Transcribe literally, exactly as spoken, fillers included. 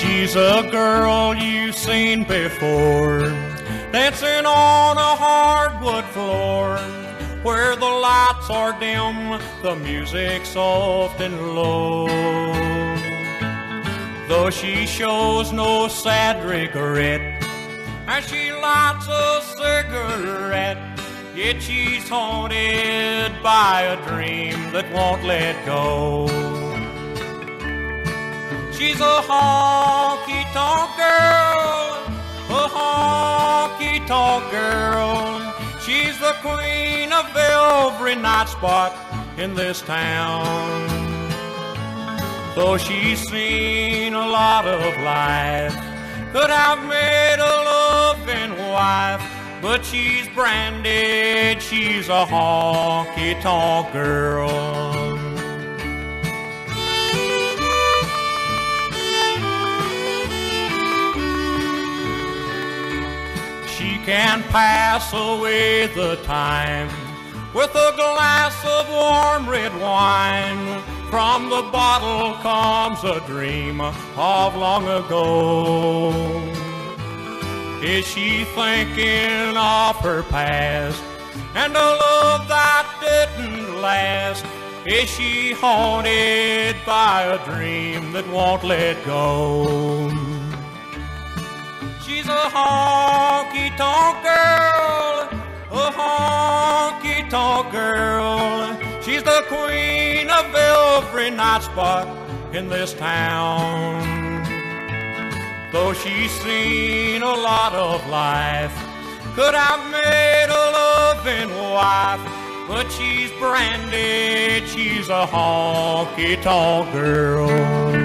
She's a girl you've seen before, dancing on a hardwood floor, where the lights are dim, the music soft and low. Though she shows no sad regret as she lights a cigarette, yet she's haunted by a dream that won't let go. She's a honky-tonk girl, a honky-tonk girl. She's the queen of every night spot in this town. Though she's seen a lot of life, could have made a loving wife, but she's branded, she's a honky-tonk girl. She can pass away the time with a glass of warm red wine. From the bottle comes a dream of long ago. Is she thinking of her past and a love that didn't last? Is she haunted by a dream that won't let go? She's a honky-tonk girl, a honky-tonk girl. She's the queen of every night spot in this town. Though she's seen a lot of life, could have made a loving wife, but she's branded, she's a honky-tonk girl.